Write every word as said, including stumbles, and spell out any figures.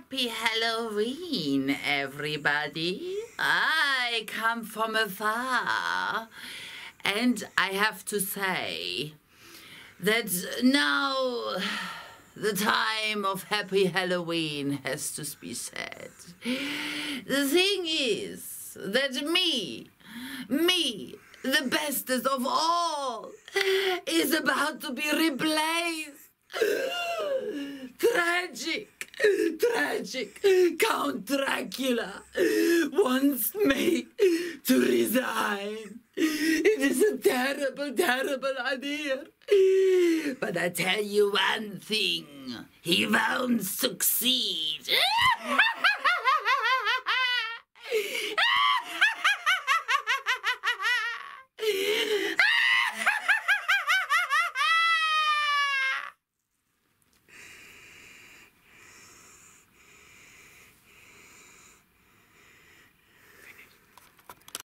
Happy Halloween, everybody. I come from afar, and I have to say that now the time of Happy Halloween has to be said. The thing is that me, me, the bestest of all, is about to be replaced. Tragic, tragic. Count Dracula wants me to resign. It is a terrible, terrible idea. But I tell you one thing, he won't succeed.